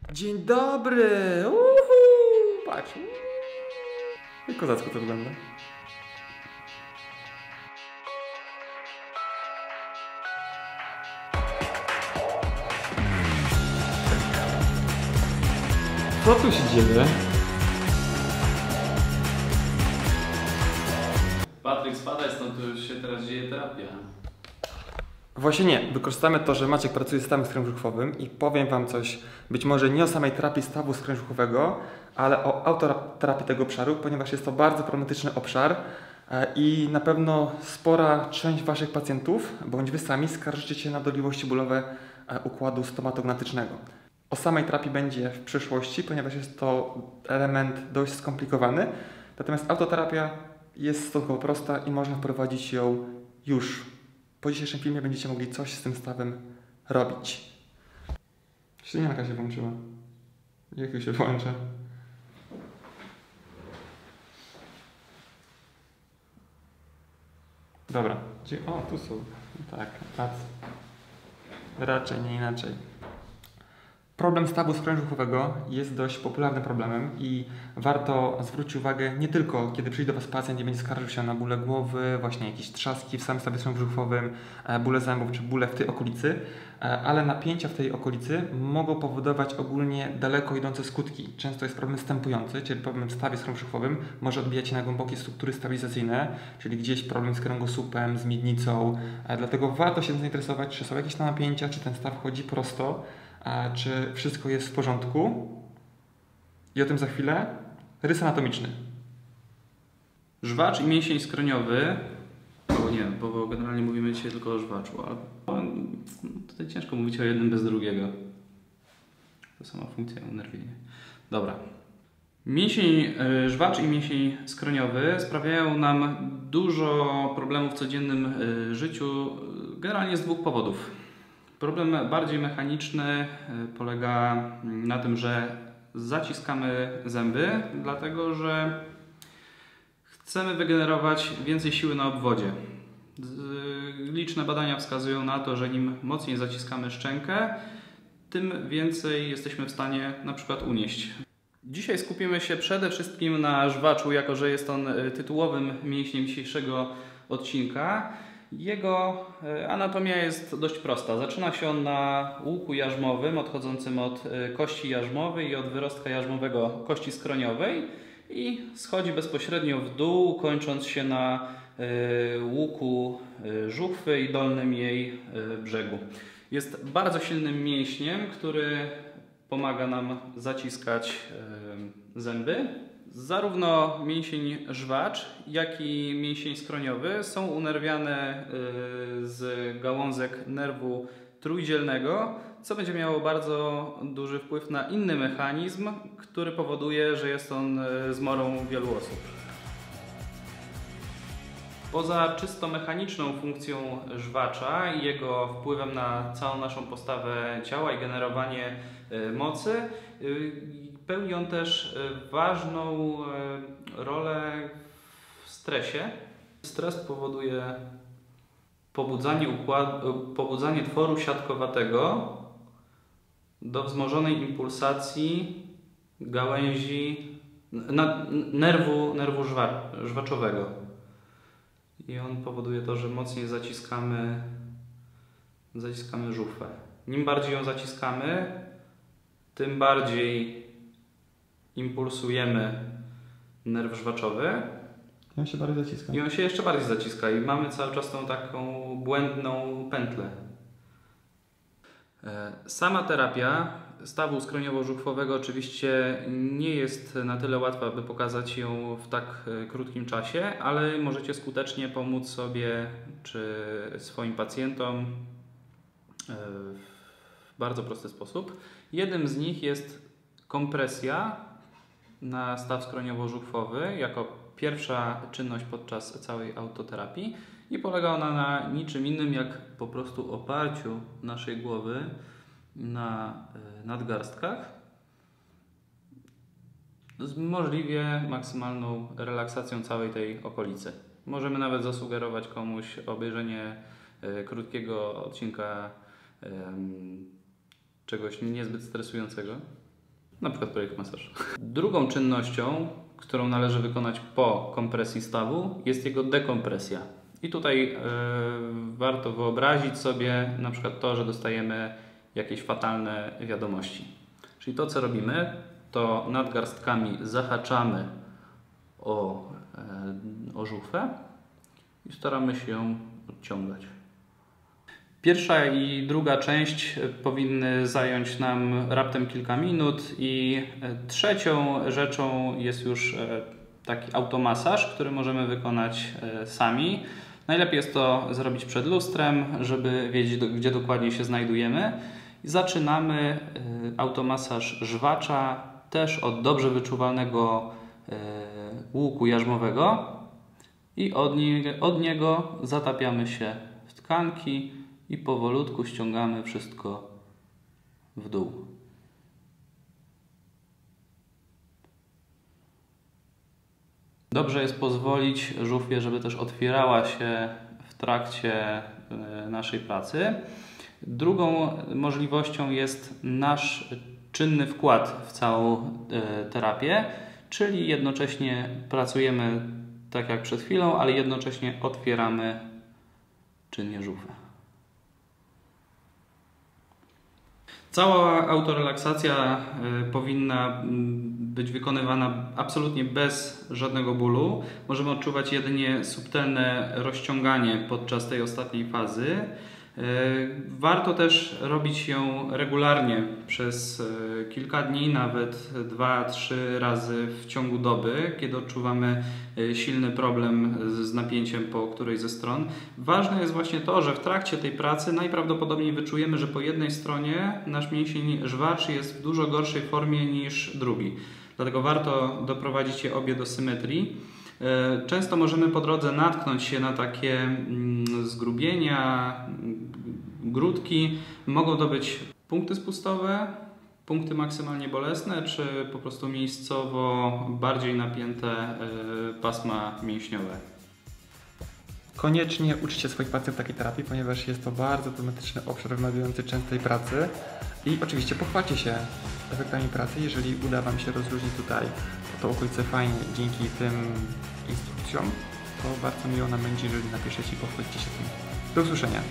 Dzień dobry! Patrz. I kozacko to wygląda. Co tu się dzieje? Patryk, spadaj stąd, to już się teraz dzieje terapia. Właśnie nie. Wykorzystamy to, że Maciek pracuje z stawem skrężuchowym i powiem Wam coś, być może nie o samej terapii stawu skrężuchowego, ale o autoterapii tego obszaru, ponieważ jest to bardzo problematyczny obszar i na pewno spora część Waszych pacjentów, bądź Wy sami, skarżycie się na dolegliwości bólowe układu stomatognatycznego. O samej terapii będzie w przyszłości, ponieważ jest to element dość skomplikowany, natomiast autoterapia jest stosunkowo prosta i można wprowadzić ją już. Po dzisiejszym filmie będziecie mogli coś z tym stawem robić. Ślinianka się włączyła. Jak ją się włącza? Dobra. O, tu są. Tak, patrz. Raczej, nie inaczej. Problem stawu skrężuchowego jest dość popularnym problemem i warto zwrócić uwagę nie tylko, kiedy przyjdzie do Was pacjent i będzie skarżył się na bóle głowy, właśnie jakieś trzaski w samym stawie skrężuchowym, bóle zębów czy bóle w tej okolicy, ale napięcia w tej okolicy mogą powodować ogólnie daleko idące skutki. Często jest problem stępujący, czyli problem w stawie skrężuchowym może odbijać się na głębokie struktury stabilizacyjne, czyli gdzieś problem z kręgosłupem, z miednicą, dlatego warto się zainteresować, czy są jakieś napięcia, czy ten staw chodzi prosto, czy wszystko jest w porządku. I o tym za chwilę. Rys anatomiczny. Żwacz i mięsień skroniowy, bo generalnie mówimy dzisiaj tylko o żwaczu, ale tutaj ciężko mówić o jednym bez drugiego. To sama funkcja unerwienia. Dobra. Żwacz i mięsień skroniowy sprawiają nam dużo problemów w codziennym życiu, generalnie z dwóch powodów. Problem bardziej mechaniczny polega na tym, że zaciskamy zęby, dlatego że chcemy wygenerować więcej siły na obwodzie. Liczne badania wskazują na to, że im mocniej zaciskamy szczękę, tym więcej jesteśmy w stanie na przykład unieść. Dzisiaj skupimy się przede wszystkim na żwaczu, jako że jest on tytułowym mięśniem dzisiejszego odcinka. Jego anatomia jest dość prosta. Zaczyna się on na łuku jarzmowym odchodzącym od kości jarzmowej i od wyrostka jarzmowego kości skroniowej i schodzi bezpośrednio w dół, kończąc się na łuku żuchwy i dolnym jej brzegu. Jest bardzo silnym mięśniem, który pomaga nam zaciskać zęby. Zarówno mięsień żwacz, jak i mięsień skroniowy są unerwiane z gałązek nerwu trójdzielnego, co będzie miało bardzo duży wpływ na inny mechanizm, który powoduje, że jest on zmorą wielu osób. Poza czysto mechaniczną funkcją żwacza i jego wpływem na całą naszą postawę ciała i generowanie mocy, pełni on też ważną rolę w stresie. Stres powoduje pobudzanie tworu siatkowatego do wzmożonej impulsacji gałęzi nerwu żwaczowego. I on powoduje to, że mocniej zaciskamy żuchwę. Im bardziej ją zaciskamy, tym bardziej impulsujemy nerw żwaczowy. I on się bardziej zaciska. I on się jeszcze bardziej zaciska i mamy cały czas tą taką błędną pętlę. Sama terapia stawu skroniowo-żuchwowego oczywiście nie jest na tyle łatwa, aby pokazać ją w tak krótkim czasie, ale możecie skutecznie pomóc sobie czy swoim pacjentom w bardzo prosty sposób. Jednym z nich jest kompresja na staw skroniowo-żuchwowy jako pierwsza czynność podczas całej autoterapii i polega ona na niczym innym jak po prostu oparciu naszej głowy na nadgarstkach z możliwie maksymalną relaksacją całej tej okolicy. Możemy nawet zasugerować komuś obejrzenie krótkiego odcinka czegoś niezbyt stresującego. Na przykład projekt masaż. Drugą czynnością, którą należy wykonać po kompresji stawu, jest jego dekompresja. I tutaj warto wyobrazić sobie na przykład to, że dostajemy jakieś fatalne wiadomości. Czyli to, co robimy, to nadgarstkami zahaczamy o żuchwę i staramy się ją odciągać. Pierwsza i druga część powinny zająć nam raptem kilka minut i trzecią rzeczą jest już taki automasaż, który możemy wykonać sami. Najlepiej jest to zrobić przed lustrem, żeby wiedzieć, gdzie dokładnie się znajdujemy. Zaczynamy automasaż żwacza też od dobrze wyczuwalnego łuku jarzmowego i od niego zatapiamy się w tkanki i powolutku ściągamy wszystko w dół. Dobrze jest pozwolić żuchwie, żeby też otwierała się w trakcie naszej pracy. Drugą możliwością jest nasz czynny wkład w całą terapię, czyli jednocześnie pracujemy tak jak przed chwilą, ale jednocześnie otwieramy czynnie żuchwę. Cała autorelaksacja powinna być wykonywana absolutnie bez żadnego bólu. Możemy odczuwać jedynie subtelne rozciąganie podczas tej ostatniej fazy. Warto też robić ją regularnie przez kilka dni, nawet 2-3 razy w ciągu doby, kiedy odczuwamy silny problem z napięciem po którejś ze stron. Ważne jest właśnie to, że w trakcie tej pracy najprawdopodobniej wyczujemy, że po jednej stronie nasz mięsień żwacz jest w dużo gorszej formie niż drugi. Dlatego warto doprowadzić je obie do symetrii. Często możemy po drodze natknąć się na takie zgrubienia, grudki. Mogą to być punkty spustowe, punkty maksymalnie bolesne, czy po prostu miejscowo bardziej napięte pasma mięśniowe. Koniecznie uczcie swoich pacjentów takiej terapii, ponieważ jest to bardzo problematyczny obszar wymagający częstej pracy. I oczywiście pochwalcie się efektami pracy, jeżeli uda Wam się rozluźnić tutaj to okolice fajnie dzięki tym instrukcjom, to bardzo miło nam będzie, jeżeli napiszecie i pochwalicie się tym. Do usłyszenia.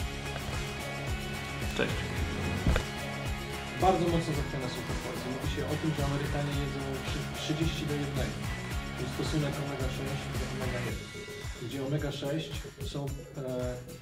Cześć. Bardzo mocno zaczyna superporcję. Mówi się o tym, że Amerykanie jedzą 30 do 1. To jest stosunek omega-6 do omega-1, gdzie omega-6 są